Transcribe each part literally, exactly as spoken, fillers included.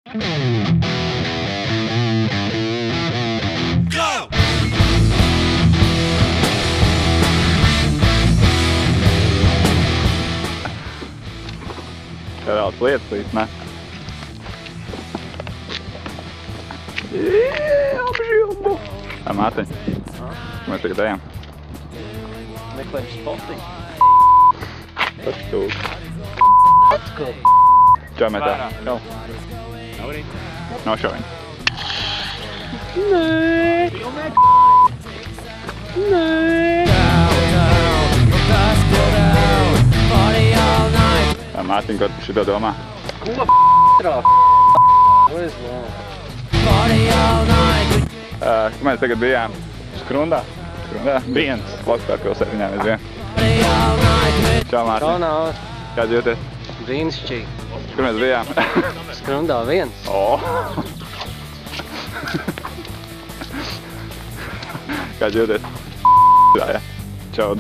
Reāls lietas līdz, ne? Apžilbu! Tā māteņ. Mēs tagad ejam. Meklējam spotiņu. Tas tūk. Čau, metā. Čau. Nav šaujiņu. Nē! Nē! Tā māteņ, ko tu šito domā? Ko f***rā? Ko es domāju? Uh, mēs tagad bijām Skrundā. Skrundā? Viens. Lokstāk pilsētiņā mēs bijām. Čau, māteņ. Čau, nav. Kāds jūties? Brīnišķīgi. Kur mēs bijām? Skrundā viens. O! Kāds jūties? Jā, jā. Čau.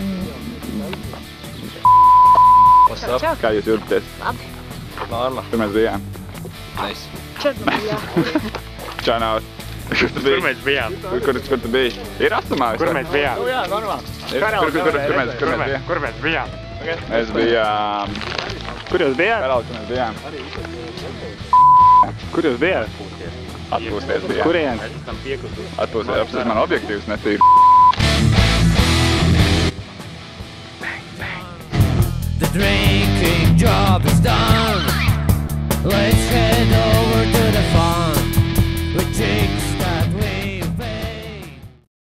What's up? Kā jūs jūtaties? Labi. Norma. Kur mēs bijām? Nice. Černobīļā. Čau, nav. Kur tu biji? Kur mēs bijām? Kur, kur, kur tu biji? Ir astumā? Kur mēs bijām? Jā, normāli. Ir, kur, kur, kur, kur, mēs, kur mēs bijām? Kur mēs bijām? Mēs bijām... Kur jūs bijāt? Karali, kur mēs bijām? Kur jūs bijāt? Atpūsties bijām. Kurien? Atpūsties, apstāties man objektīvs netīri.